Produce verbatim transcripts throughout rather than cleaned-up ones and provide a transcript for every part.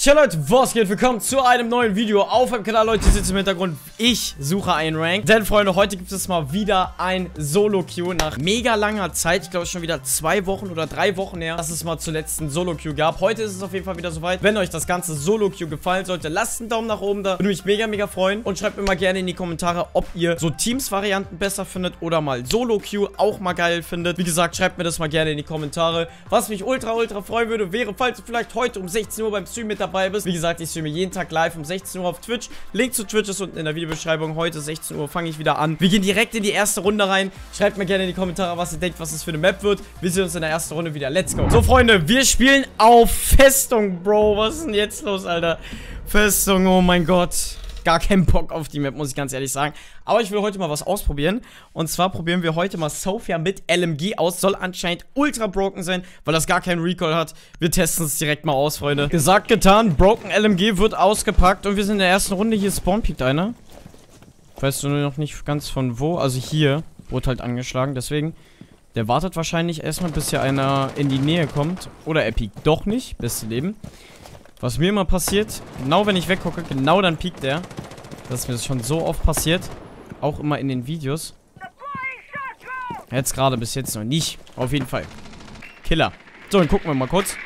Ciao Leute, was geht? Willkommen zu einem neuen Video auf meinem Kanal. Leute, ihr seht im Hintergrund, ich suche einen Rank. Denn Freunde, heute gibt es mal wieder ein Solo-Queue nach mega langer Zeit. Ich glaube schon wieder zwei Wochen oder drei Wochen her, dass es mal zuletzt ein Solo-Queue gab. Heute ist es auf jeden Fall wieder soweit. Wenn euch das ganze Solo-Queue gefallen sollte, lasst einen Daumen nach oben da. Würde mich mega, mega freuen. Und schreibt mir mal gerne in die Kommentare, ob ihr so Teams-Varianten besser findet oder mal Solo-Queue auch mal geil findet. Wie gesagt, schreibt mir das mal gerne in die Kommentare. Was mich ultra, ultra freuen würde, wäre, falls du vielleicht heute um sechzehn Uhr beim Stream mit dabei bist. Wie gesagt, ich streame jeden Tag live um sechzehn Uhr auf Twitch. Link zu Twitch ist unten in der Videobeschreibung. Heute sechzehn Uhr fange ich wieder an. Wir gehen direkt in die erste Runde rein. Schreibt mir gerne in die Kommentare, was ihr denkt, was das für eine Map wird. Wir sehen uns in der ersten Runde wieder. Let's go. So, Freunde, wir spielen auf Festung, Bro. Was ist denn jetzt los, Alter? Festung, oh mein Gott. Gar keinen Bock auf die Map, muss ich ganz ehrlich sagen. Aber ich will heute mal was ausprobieren. Und zwar probieren wir heute mal Sophia mit L M G aus. Soll anscheinend ultra broken sein, weil das gar keinen Recall hat. Wir testen es direkt mal aus, Freunde. Gesagt, getan. Broken L M G wird ausgepackt. Und wir sind in der ersten Runde. Hier spawnpeakt einer. Weißt du nur noch nicht ganz von wo. Also hier wurde halt angeschlagen. Deswegen, der wartet wahrscheinlich erstmal, bis hier einer in die Nähe kommt. Oder er piekt doch nicht. Beste Leben. Was mir immer passiert, genau wenn ich weggucke, genau dann piekt er. Das ist mir schon so oft passiert. Auch immer in den Videos. Jetzt gerade bis jetzt noch nicht. Auf jeden Fall. Killer. So, dann gucken wir mal kurz.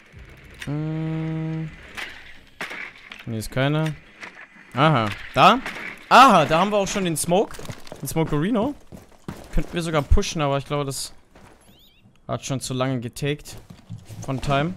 Hm. Hier ist keiner. Aha. Da? Aha, da haben wir auch schon den Smoke. Den Smokerino. Könnten wir sogar pushen, aber ich glaube, das hat schon zu lange getaked. Von Time.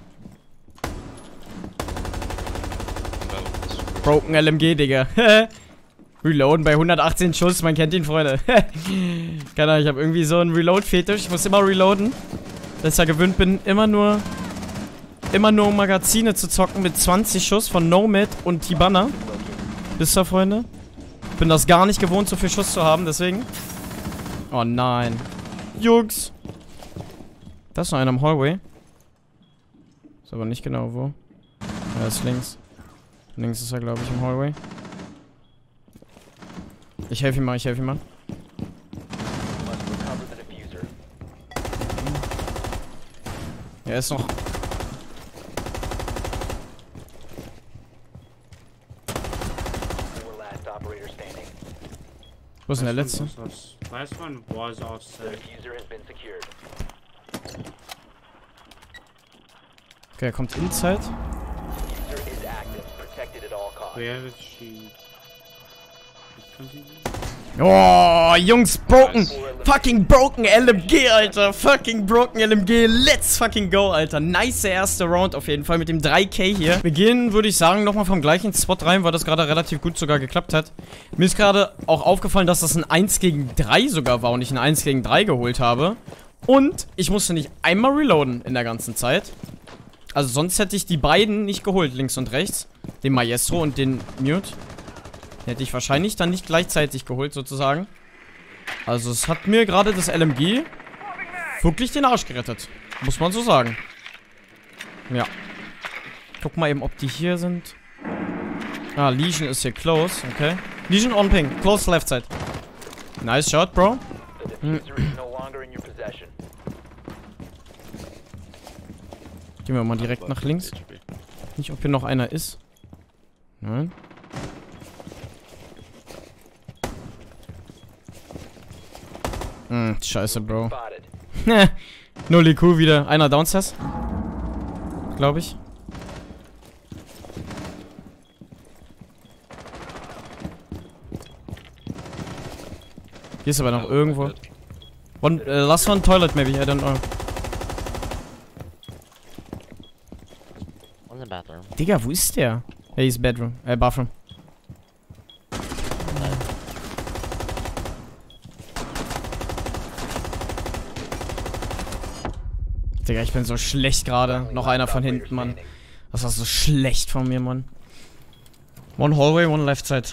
Broken L M G, Digga. Reloaden bei hundertachtzehn Schuss, man kennt ihn, Freunde. Keine Ahnung, ich habe irgendwie so einen Reload-Fetisch. Ich muss immer reloaden. Dass ich ja gewöhnt bin, immer nur immer nur Magazine zu zocken mit zwanzig Schuss von Nomad und Tibana. Wisst ihr, Freunde? Bin das gar nicht gewohnt, so viel Schuss zu haben, deswegen. Oh nein. Jungs. Da ist noch einer im Hallway. Ist aber nicht genau wo. Er ist links. Links ist er, glaube ich, im Hallway. Ich helfe ihm mal, ich helfe ihm mal. Er ist noch. Wo ist denn der letzte? Okay, er kommt inside. Oh, Jungs, broken. Fucking broken L M G, Alter. Fucking broken L M G. Let's fucking go, Alter. Nice erste Round auf jeden Fall mit dem drei K hier. Wir gehen, würde ich sagen, nochmal vom gleichen Spot rein, weil das gerade relativ gut sogar geklappt hat. Mir ist gerade auch aufgefallen, dass das ein eins gegen drei sogar war und ich ein eins gegen drei geholt habe. Und ich musste nicht einmal reloaden in der ganzen Zeit. Also sonst hätte ich die beiden nicht geholt, links und rechts. Den Maestro und den Mute. Hätte ich wahrscheinlich dann nicht gleichzeitig geholt, sozusagen. Also es hat mir gerade das L M G wirklich den Arsch gerettet. Muss man so sagen. Ja. Guck mal eben, ob die hier sind. Ah, Legion ist hier close, okay. Legion on ping, close left side. Nice shot, Bro. Hm. Gehen wir mal direkt nach links. Nicht, ob hier noch einer ist. Nein. Hm, scheiße, Bro. Null I Q wieder. Einer downstairs. Glaube ich. Hier ist aber noch irgendwo. One, uh, last one toilet maybe, I don't know. Digga, wo ist der? Hey, ist Bedroom. Äh, Bathroom. Digga, ich bin so schlecht gerade. Noch einer von hinten, Mann. Das war so schlecht von mir, Mann. One hallway, one left side.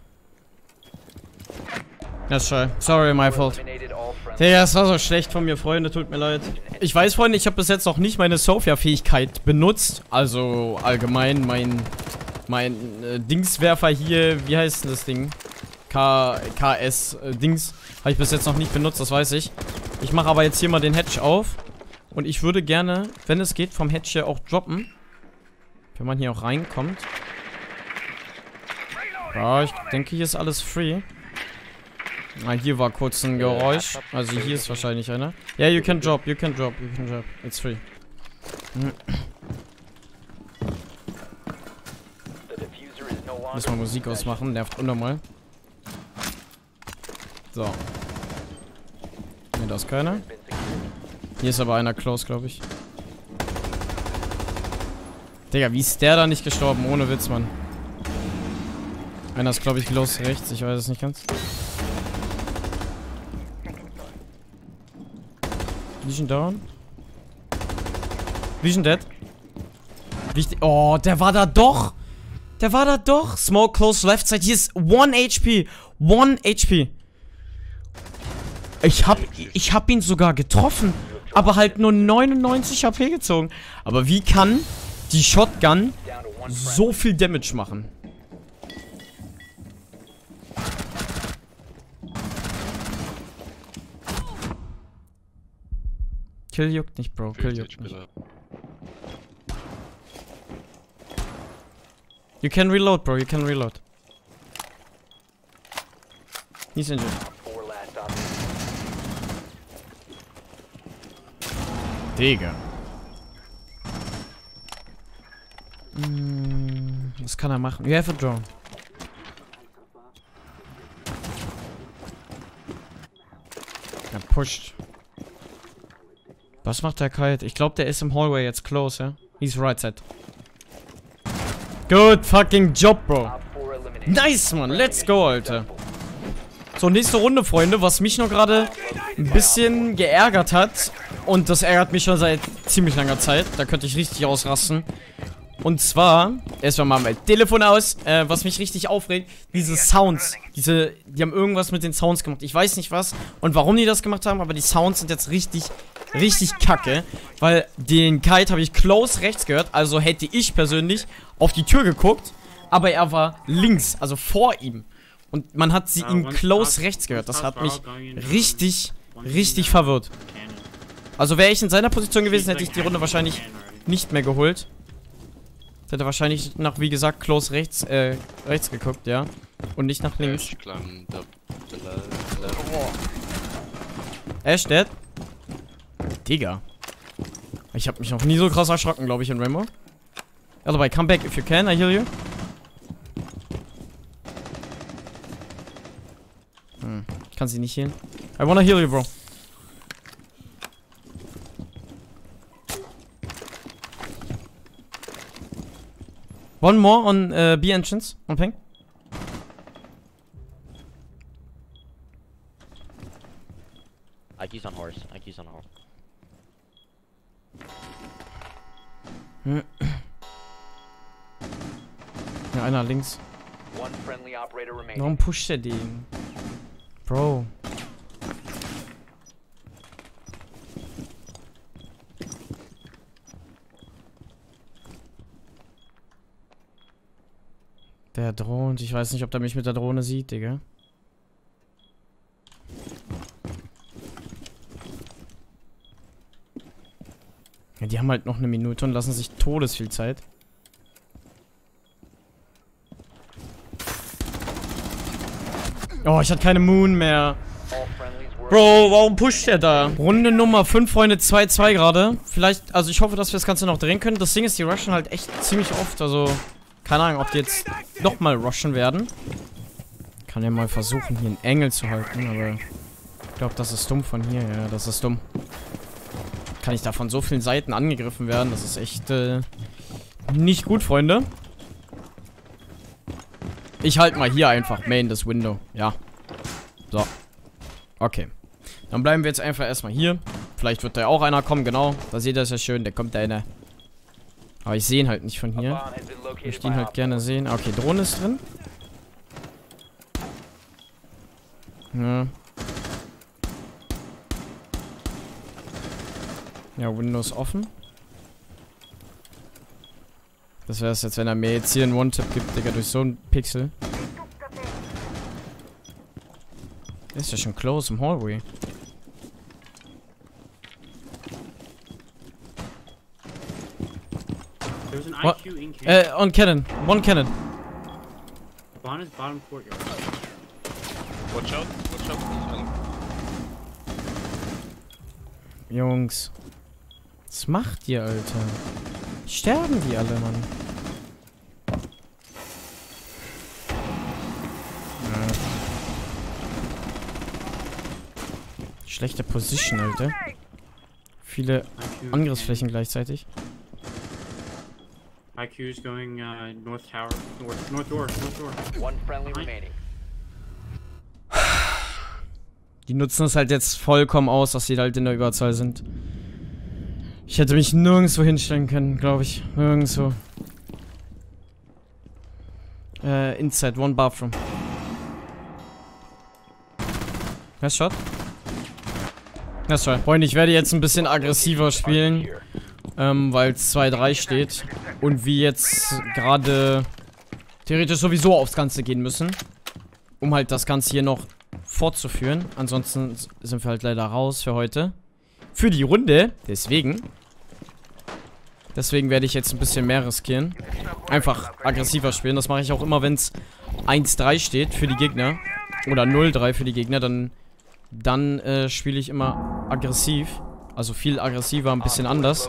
That's shy. Sorry, my fault. Digga, das war so schlecht von mir, Freunde. Tut mir leid. Ich weiß, Freunde, ich habe bis jetzt noch nicht meine Sophia-Fähigkeit benutzt. Also allgemein mein... Mein äh, Dingswerfer hier. Wie heißt denn das Ding? K... K S äh, Dings. Habe ich bis jetzt noch nicht benutzt, das weiß ich. Ich mache aber jetzt hier mal den Hatch auf. Und ich würde gerne, wenn es geht, vom Hatch hier auch droppen. Wenn man hier auch reinkommt. Ja, ich denke, hier ist alles free. Ah, hier war kurz ein Geräusch. Also hier ist wahrscheinlich einer. Ja, yeah, you can drop, you can drop, you can drop. It's free. Müssen wir Musik ausmachen, nervt unnormal. So. Ne, da ist keiner. Hier ist aber einer close, glaube ich. Digga, wie ist der da nicht gestorben? Ohne Witz, Mann. Einer ist, glaube ich, close rechts. Ich weiß es nicht ganz. Vision down. Vision dead. Wichtig. Oh, der war da doch. Der war da doch. Smoke close left side. Hier ist one H P. one H P. Ich hab, ich hab ihn sogar getroffen. Aber halt nur neunundneunzig H P gezogen. Aber wie kann die Shotgun so viel Damage machen? Kill juckt nicht, Bro. Kill juckt nicht. You can reload, bro. You can reload. He's injured. Digga. Mm, was kann er machen? You have a drone. Er pusht. Was macht der Kite? Ich glaube, der ist im Hallway jetzt close, ja? He's right side. Good fucking job, Bro. Nice, Mann. Let's go, Alter. So, nächste Runde, Freunde. Was mich noch gerade ein bisschen geärgert hat. Und das ärgert mich schon seit ziemlich langer Zeit. Da könnte ich richtig ausrasten. Und zwar, erstmal mal mein Telefon aus, äh, was mich richtig aufregt, diese Sounds, diese, die haben irgendwas mit den Sounds gemacht, ich weiß nicht was und warum die das gemacht haben, aber die Sounds sind jetzt richtig, richtig kacke, weil den Kite habe ich close rechts gehört, also hätte ich persönlich auf die Tür geguckt, aber er war links, also vor ihm und man hat sie ihn close rechts gehört, das hat mich richtig, richtig verwirrt. Also wäre ich in seiner Position gewesen, hätte ich die Runde wahrscheinlich nicht mehr geholt. Hätte wahrscheinlich nach, wie gesagt, close rechts, äh, rechts geguckt, ja. Und nicht nach links. Ash dead? Digga. Ich hab mich noch nie so krass erschrocken, glaube ich, in Rainbow. Ja, dabei, come back if you can, I heal you. Hm, ich kann sie nicht healen. I wanna heal you, bro. One more on uh, B entrance, on ping. Ike's on horse, Ike's on horse. Hm. Ja, einer links. Warum pusht er den? Bro. Der droht. Ich weiß nicht, ob der mich mit der Drohne sieht, Digga. Ja, die haben halt noch eine Minute und lassen sich todesviel Zeit. Oh, ich hatte keine Moon mehr. Bro, warum pusht der da? Runde Nummer fünf, Freunde, zwei zwei gerade. Vielleicht, also ich hoffe, dass wir das Ganze noch drehen können. Das Ding ist, die rushen halt echt ziemlich oft, also... Keine Ahnung, ob die jetzt nochmal rushen werden. Kann ja mal versuchen, hier einen Engel zu halten, aber... Ich glaube, das ist dumm von hier. Ja, das ist dumm. Kann ich da von so vielen Seiten angegriffen werden? Das ist echt, äh... nicht gut, Freunde. Ich halte mal hier einfach Main das Window. Ja. So. Okay. Dann bleiben wir jetzt einfach erstmal hier. Vielleicht wird da auch einer kommen, genau. Da seht ihr es ja schön, da kommt einer. Aber ich sehe ihn halt nicht von hier. Ich möchte ihn halt gerne sehen. Ah, okay, Drohne ist drin. Ja. Ja, Windows offen. Das wäre es jetzt, wenn er mir jetzt hier einen One-Tip gibt, Digga, durch so einen Pixel. Ist ja schon close im Hallway. There's an What? Uh, on cannon. One cannon. Spawn is bottom courtyard. Watch out, watch out. Jungs. Was macht ihr, Alter? Sterben die alle, Mann. Ja. Schlechte Position, Alter. Viele Angriffsflächen gleichzeitig. I Q is going uh, north tower, north, north door, north door. One friendly remaining. Die nutzen es halt jetzt vollkommen aus, dass sie halt in der Überzahl sind. Ich hätte mich nirgendwo hinstellen können, glaube ich. Nirgendwo. Äh, inside, one bathroom. Nice shot. Nice try. Freunde, ich werde jetzt ein bisschen aggressiver spielen. Ähm, weil es zwei drei steht. Und wir jetzt gerade theoretisch sowieso aufs Ganze gehen müssen. Um halt das Ganze hier noch fortzuführen. Ansonsten sind wir halt leider raus für heute. Für die Runde. Deswegen. Deswegen werde ich jetzt ein bisschen mehr riskieren. Einfach aggressiver spielen. Das mache ich auch immer, wenn es eins drei steht für die Gegner. Oder null drei für die Gegner. Dann, dann äh, spiele ich immer aggressiv. Also viel aggressiver, ein bisschen anders.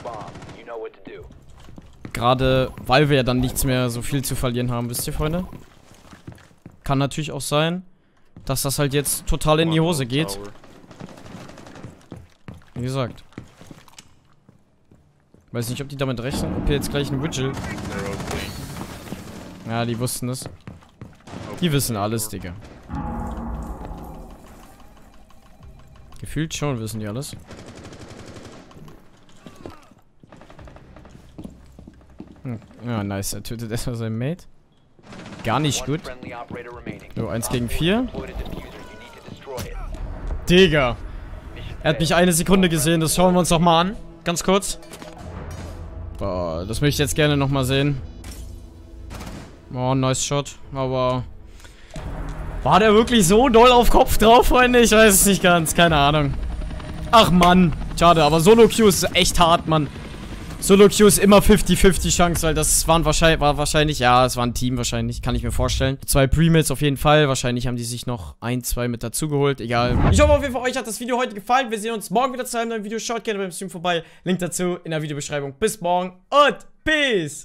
Gerade, weil wir ja dann nichts mehr so viel zu verlieren haben, wisst ihr, Freunde? Kann natürlich auch sein, dass das halt jetzt total in die Hose geht. Wie gesagt. Weiß nicht, ob die damit rechnen, ob hier jetzt gleich ein Vigil. Ja, die wussten es. Die wissen alles, Digga. Gefühlt schon wissen die alles. Hm. Ja, nice. Er tötet erstmal seinen Mate. Gar nicht gut. So, eins gegen vier. Digga. Er hat mich eine Sekunde gesehen. Das schauen wir uns doch mal an. Ganz kurz. Boah, das möchte ich jetzt gerne nochmal sehen. Oh, nice Shot. Aber... War der wirklich so doll auf Kopf drauf, Freunde? Ich weiß es nicht ganz. Keine Ahnung. Ach, Mann. Schade, aber Solo-Q ist echt hart, Mann. Solo-Q ist immer fünfzig fünfzig Chance, weil das waren wahrscheinlich, war wahrscheinlich, ja, es war ein Team wahrscheinlich, kann ich mir vorstellen. Zwei Pre-Mates auf jeden Fall, wahrscheinlich haben die sich noch ein, zwei mit dazugeholt, egal. Ich hoffe auf jeden Fall, euch hat das Video heute gefallen. Wir sehen uns morgen wieder zu einem neuen Video. Schaut gerne beim Stream vorbei. Link dazu in der Videobeschreibung. Bis morgen und Peace!